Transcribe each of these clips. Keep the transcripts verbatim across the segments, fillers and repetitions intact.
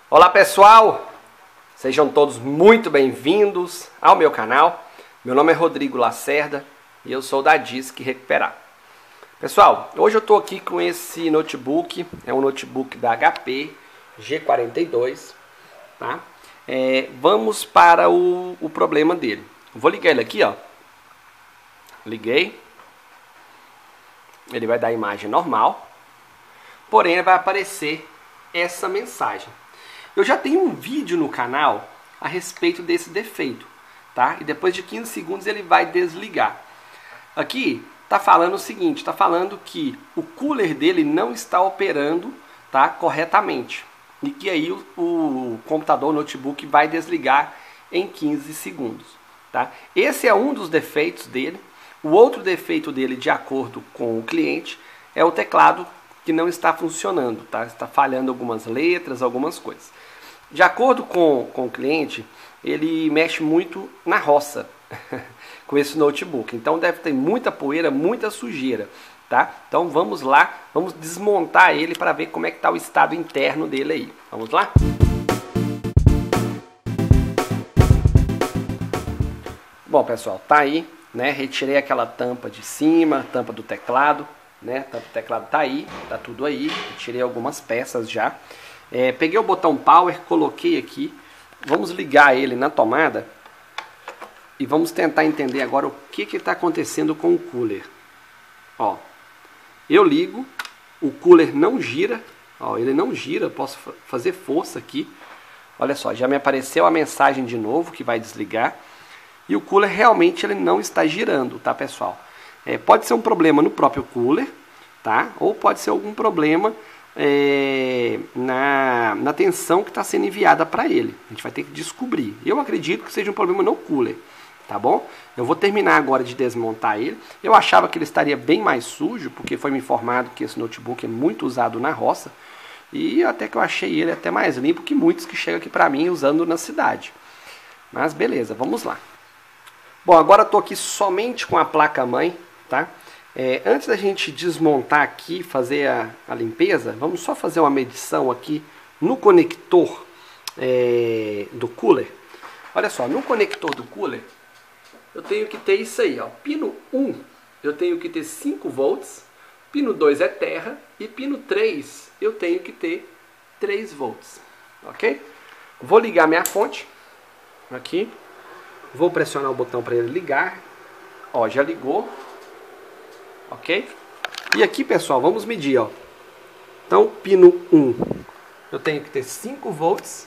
Olá pessoal, sejam todos muito bem-vindos ao meu canal. Meu nome é Rodrigo Lacerda e eu sou da Disc Recuperar. Pessoal, hoje eu estou aqui com esse notebook, é um notebook da H P G quarenta e dois, tá? É, vamos para o, o problema dele. Eu vou ligar ele aqui, ó. Liguei. Ele vai dar a imagem normal, porém vai aparecer essa mensagem. Eu já tenho um vídeo no canal a respeito desse defeito, tá? E depois de quinze segundos ele vai desligar. Aqui tá falando o seguinte, tá falando que o cooler dele não está operando, tá, corretamente. E que aí o, o computador, o notebook vai desligar em quinze segundos, tá? Esse é um dos defeitos dele. O outro defeito dele, de acordo com o cliente, é o teclado que não está funcionando, tá? Está falhando algumas letras, algumas coisas. De acordo com, com o cliente, ele mexe muito na roça com esse notebook. Então deve ter muita poeira, muita sujeira, tá? Então vamos lá, vamos desmontar ele para ver como é que está o estado interno dele aí. Vamos lá? Bom, pessoal, tá aí, né? Retirei aquela tampa de cima, tampa do teclado, né? Tampa do teclado tá aí, tá tudo aí. Retirei algumas peças já. É, peguei o botão Power, coloquei aqui. Vamos ligar ele na tomada e vamos tentar entender agora o que que está acontecendo com o cooler. Ó, eu ligo, o cooler não gira. Ó, ele não gira, posso fazer força aqui. Olha só, já me apareceu a mensagem de novo que vai desligar. E o cooler realmente ele não está girando, tá, pessoal? É, pode ser um problema no próprio cooler, tá? Ou pode ser algum problema é, na, na tensão que está sendo enviada para ele. A gente vai ter que descobrir. Eu acredito que seja um problema no cooler, tá bom? Eu vou terminar agora de desmontar ele. Eu achava que ele estaria bem mais sujo, porque foi me informado que esse notebook é muito usado na roça. E até que eu achei ele até mais limpo que muitos que chegam aqui para mim usando na cidade. Mas beleza, vamos lá. Bom, agora estou aqui somente com a placa-mãe, tá? É, antes da gente desmontar aqui, fazer a, a limpeza, vamos só fazer uma medição aqui no conector é, do cooler. Olha só, no conector do cooler, eu tenho que ter isso aí, ó. Pino um, eu tenho que ter cinco volts, pino dois é terra e pino três eu tenho que ter três volts, ok? Vou ligar minha fonte aqui. Vou pressionar o botão para ele ligar. Ó, já ligou. Ok? E aqui, pessoal, vamos medir, ó. Então, pino um, eu tenho que ter cinco volts.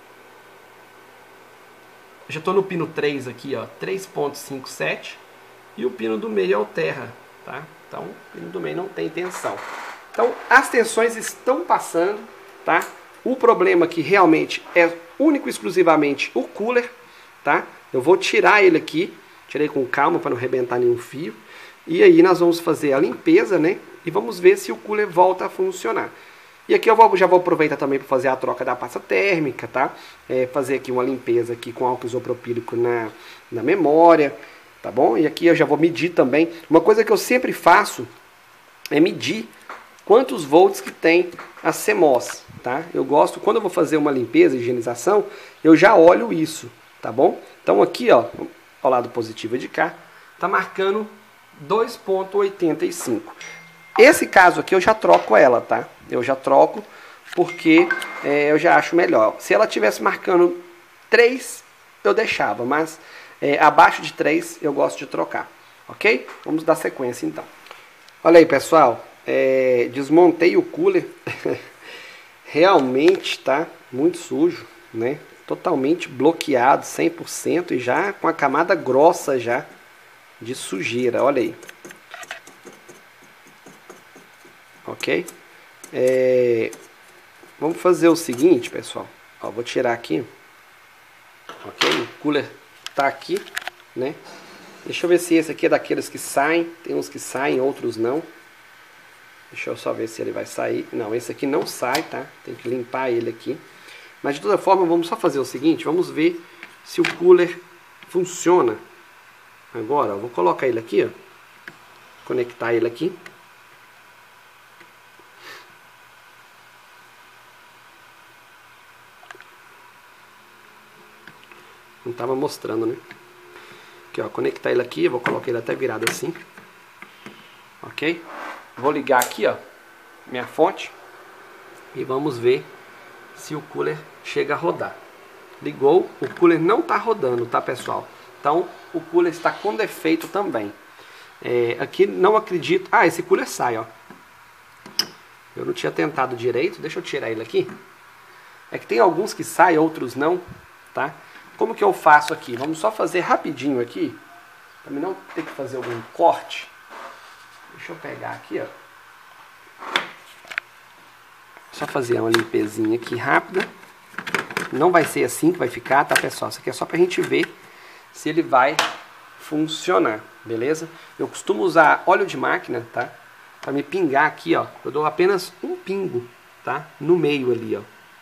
Já estou no pino três aqui, ó, três ponto cinquenta e sete. E o pino do meio é o terra, tá? Então, o pino do meio não tem tensão. Então, as tensões estão passando, tá? O problema aqui realmente é único e exclusivamente o cooler, tá? Eu vou tirar ele aqui, tirei com calma para não arrebentar nenhum fio. E aí nós vamos fazer a limpeza, né? E vamos ver se o cooler volta a funcionar. E aqui eu vou, já vou aproveitar também para fazer a troca da pasta térmica, tá? É, fazer aqui uma limpeza aqui com álcool isopropílico na, na memória, tá bom? E aqui eu já vou medir também. Uma coisa que eu sempre faço é medir quantos volts que tem a C M O S, tá? Eu gosto, quando eu vou fazer uma limpeza, higienização, eu já olho isso, tá bom? Então aqui, ó, ao lado positivo de cá, tá marcando dois ponto oitenta e cinco. Esse caso aqui eu já troco ela, tá? Eu já troco porque é, eu já acho melhor. Se ela tivesse marcando três, eu deixava, mas é, abaixo de três eu gosto de trocar, ok? Vamos dar sequência então. Olha aí, pessoal, é, desmontei o cooler. Realmente tá muito sujo, né? Totalmente bloqueado, cem por cento e já com a camada grossa já de sujeira, olha aí. Ok? É, vamos fazer o seguinte, pessoal. Ó, vou tirar aqui. Ok? O cooler tá aqui, né? Deixa eu ver se esse aqui é daqueles que saem. Tem uns que saem, outros não. Deixa eu só ver se ele vai sair. Não, esse aqui não sai, tá? Tem que limpar ele aqui. Mas de toda forma, vamos só fazer o seguinte, vamos ver se o cooler funciona. Agora, eu vou colocar ele aqui, ó. Conectar ele aqui. não tava mostrando, né? Aqui, ó, conectar ele aqui, eu vou colocar ele até virado assim. Ok? Vou ligar aqui, ó, minha fonte. E vamos ver se o cooler chega a rodar. Ligou, o cooler não tá rodando, tá, pessoal? Então, o cooler está com defeito também. É, aqui não acredito... Ah, esse cooler sai, ó. Eu não tinha tentado direito, deixa eu tirar ele aqui. É que tem alguns que saem, outros não, tá? Como que eu faço aqui? Vamos só fazer rapidinho aqui, para mim não ter que fazer algum corte. Deixa eu pegar aqui, ó. Só fazer uma limpezinha aqui rápida. Não vai ser assim que vai ficar, tá, pessoal? Isso aqui é só pra gente ver se ele vai funcionar, beleza? Eu costumo usar óleo de máquina, tá? Pra me pingar aqui, ó. Eu dou apenas um pingo, tá? No meio ali, ó.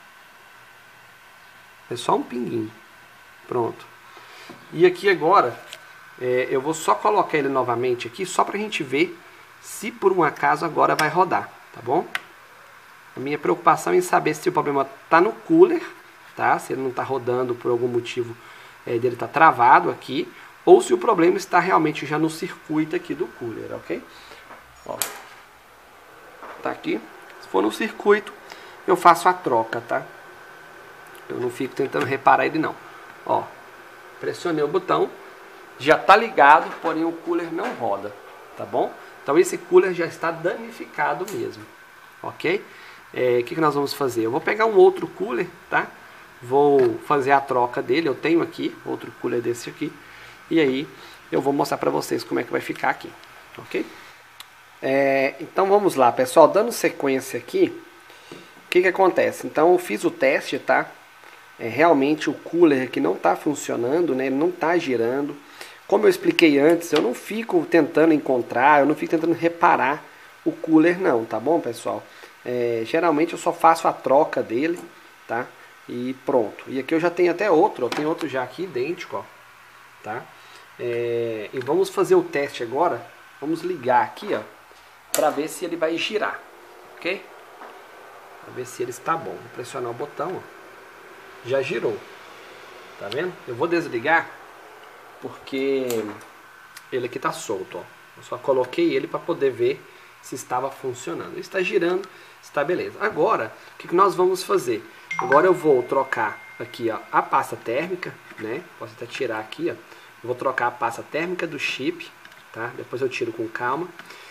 É só um pinguinho. Pronto. E aqui agora, é, eu vou só colocar ele novamente aqui, só pra gente ver se por um acaso agora vai rodar, tá bom? A minha preocupação é em saber se o problema tá no cooler, tá? Se ele não tá rodando por algum motivo é, dele tá travado aqui, ou se o problema está realmente já no circuito aqui do cooler, ok? Ó, tá aqui. Se for no circuito, eu faço a troca, tá? Eu não fico tentando reparar ele não. Ó, pressionei o botão, já tá ligado, porém o cooler não roda, tá bom? Então esse cooler já está danificado mesmo, ok? É, o que, que nós vamos fazer? Eu vou pegar um outro cooler, tá? Vou fazer a troca dele, eu tenho aqui outro cooler desse aqui, e aí eu vou mostrar para vocês como é que vai ficar aqui, ok? É, então vamos lá, pessoal, dando sequência aqui, o que que acontece? Então eu fiz o teste, tá? É, realmente o cooler aqui não está funcionando, né? Ele não está girando. Como eu expliquei antes, eu não fico tentando encontrar, eu não fico tentando reparar o cooler não, tá bom, pessoal? É, geralmente eu só faço a troca dele, tá? E pronto. E aqui eu já tenho até outro, ó, tem outro já aqui idêntico, ó, tá? É, e vamos fazer o teste agora. Vamos ligar aqui, ó, para ver se ele vai girar, ok? Para ver se ele está bom. Vou pressionar o botão, ó. Já girou, tá vendo? Eu vou desligar porque ele aqui tá solto, ó. Eu só coloquei ele para poder ver se estava funcionando. Ele está girando, está beleza. Agora, o que que nós vamos fazer? Agora eu vou trocar aqui, ó, a pasta térmica, né? Posso até tirar aqui, ó. Eu vou trocar a pasta térmica do chip, tá? Depois eu tiro com calma.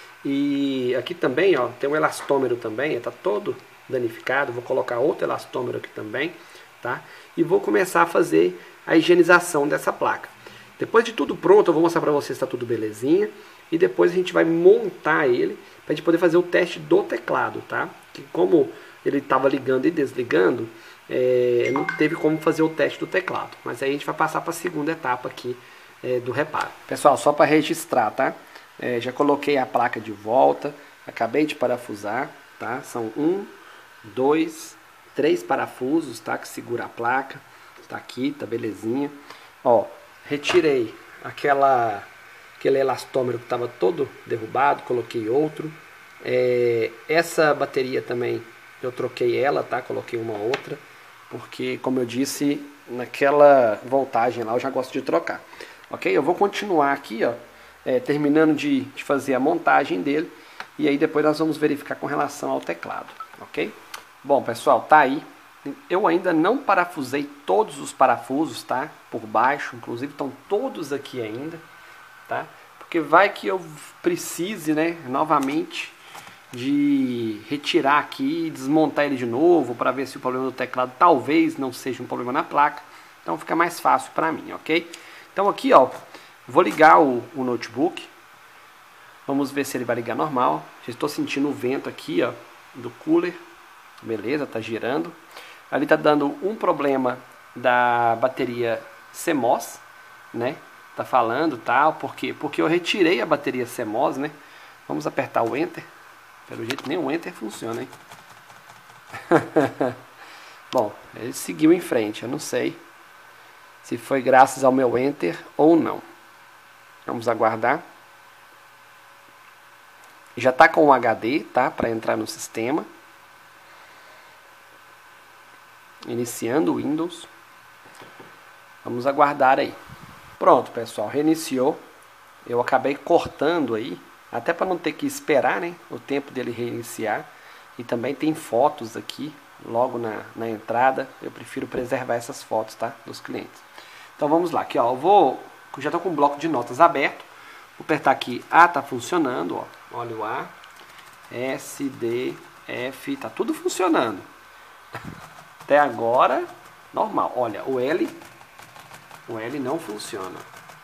E aqui também, ó, tem um elastômero também, tá todo danificado. Vou colocar outro elastômero aqui também, tá? E vou começar a fazer a higienização dessa placa. Depois de tudo pronto, eu vou mostrar para vocês se está tudo belezinha. E depois a gente vai montar ele para a gente poder fazer o teste do teclado, tá? Que como ele estava ligando e desligando, é, não teve como fazer o teste do teclado. Mas aí a gente vai passar para a segunda etapa aqui é, do reparo. Pessoal, só para registrar, tá? É, já coloquei a placa de volta, acabei de parafusar, tá? São um, dois, três parafusos, tá? Que segura a placa. Tá aqui, tá belezinha. Ó, retirei aquela... aquele elastômero que estava todo derrubado, coloquei outro. É, essa bateria também eu troquei ela, tá? Coloquei uma outra, porque como eu disse, naquela voltagem lá eu já gosto de trocar. Ok? Eu vou continuar aqui, ó, é, terminando de, de fazer a montagem dele, e aí depois nós vamos verificar com relação ao teclado. Ok? Bom, pessoal, tá aí. Eu ainda não parafusei todos os parafusos, tá? Por baixo, inclusive estão todos aqui ainda. Tá? Porque vai que eu precise, né, novamente de retirar aqui e desmontar ele de novo para ver se o problema do teclado talvez não seja um problema na placa. Então fica mais fácil para mim, ok? Então aqui, ó, vou ligar o, o notebook. Vamos ver se ele vai ligar normal. Já estou sentindo o vento aqui, ó, do cooler. Beleza, tá girando. Ali tá dando um problema da bateria C M O S, né? Tá falando tal, por quê? Porque eu retirei a bateria C M O S, né? Vamos apertar o Enter. Pelo jeito nem o Enter funciona, hein? Bom, ele seguiu em frente, eu não sei se foi graças ao meu Enter ou não. Vamos aguardar. Já tá com o H D, tá? Para entrar no sistema. Iniciando o Windows. Vamos aguardar aí. Pronto, pessoal, reiniciou. Eu acabei cortando aí, até para não ter que esperar, né, o tempo dele reiniciar. E também tem fotos aqui, logo na, na entrada. Eu prefiro preservar essas fotos, tá, dos clientes. Então vamos lá, aqui ó, eu vou, já estou com o bloco de notas aberto. Vou apertar aqui, A tá funcionando, ó. Olha o A, S, D, F, tá tudo funcionando. Até agora, normal. Olha, o L, o L não funciona.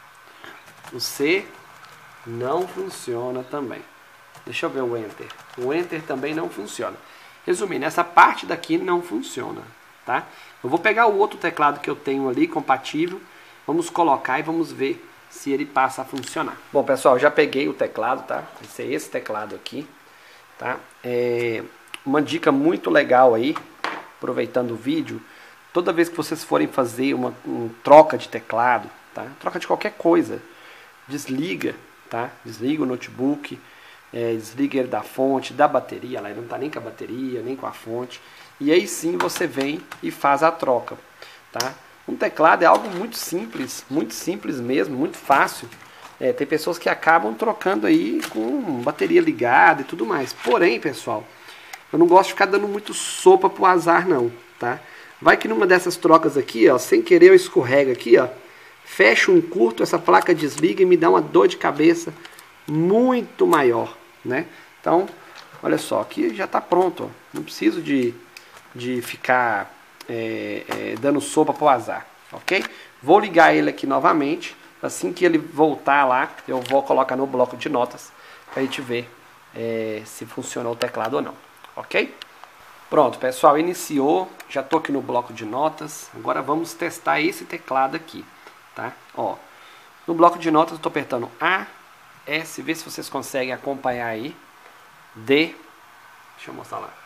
O C não funciona também. Deixa eu ver o Enter. O Enter também não funciona. Resumindo, essa parte daqui não funciona, tá? Eu vou pegar o outro teclado que eu tenho ali, compatível. Vamos colocar e vamos ver se ele passa a funcionar. Bom, pessoal, já peguei o teclado, tá? Vai ser esse teclado aqui, tá? É uma dica muito legal aí, aproveitando o vídeo. Toda vez que vocês forem fazer uma, uma troca de teclado, tá? Troca de qualquer coisa, desliga, tá? Desliga o notebook, é, desliga ele da fonte, da bateria, lá ele não está nem com a bateria, nem com a fonte, e aí sim você vem e faz a troca, tá? Um teclado é algo muito simples, muito simples mesmo, muito fácil. É, tem pessoas que acabam trocando aí com bateria ligada e tudo mais. Porém, pessoal, eu não gosto de ficar dando muito sopa pro azar não, tá? Vai que numa dessas trocas aqui, ó, sem querer eu escorrego aqui, ó, fecho um curto, essa placa desliga e me dá uma dor de cabeça muito maior, né? Então, olha só, aqui já está pronto, ó. Não preciso de, de ficar é, é, dando sopa pro azar, ok? Vou ligar ele aqui novamente, assim que ele voltar lá, eu vou colocar no bloco de notas para a gente ver é, se funcionou o teclado ou não, ok? Pronto, pessoal, iniciou, já estou aqui no bloco de notas, agora vamos testar esse teclado aqui, tá? Ó, no bloco de notas eu estou apertando A, S, vê se vocês conseguem acompanhar aí, D, deixa eu mostrar lá,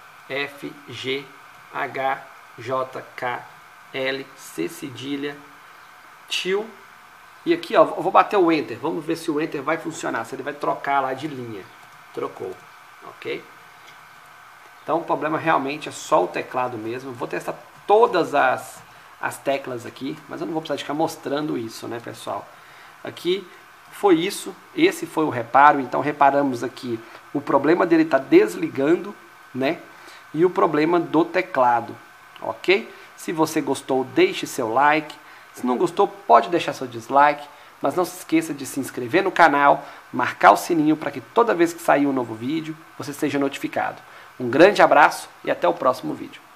F, G, H, J, K, L, C cedilha, tio, e aqui ó, eu vou bater o Enter, vamos ver se o Enter vai funcionar, se ele vai trocar lá de linha, trocou, ok? Então o problema realmente é só o teclado mesmo. Vou testar todas as, as teclas aqui, mas eu não vou precisar de ficar mostrando isso, né, pessoal? Aqui foi isso, esse foi o reparo. Então reparamos aqui, o problema dele está desligando, né? E o problema do teclado, ok? Se você gostou, deixe seu like. Se não gostou, pode deixar seu dislike. Mas não se esqueça de se inscrever no canal, marcar o sininho para que toda vez que sair um novo vídeo, você seja notificado. Um grande abraço e até o próximo vídeo.